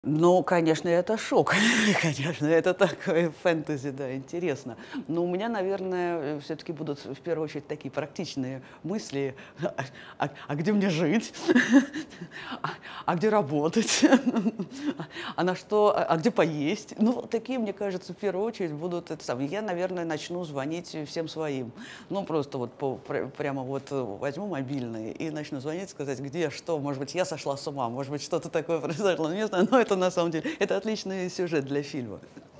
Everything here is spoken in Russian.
Ну, конечно, это шок. Конечно, это такое фэнтези, да, интересно. Но у меня, наверное, все-таки будут в первую очередь такие практичные мысли. А где мне жить? А а где работать? А на что? А где поесть? Ну, такие, мне кажется, в первую очередь будут это самое. Я, наверное, начну звонить всем своим. Ну, просто вот прямо вот возьму мобильный и начну звонить, сказать, где, что, может быть, я сошла с ума, может быть, что-то такое произошло. Ну, не знаю, но это на самом деле, это отличный сюжет для фильма.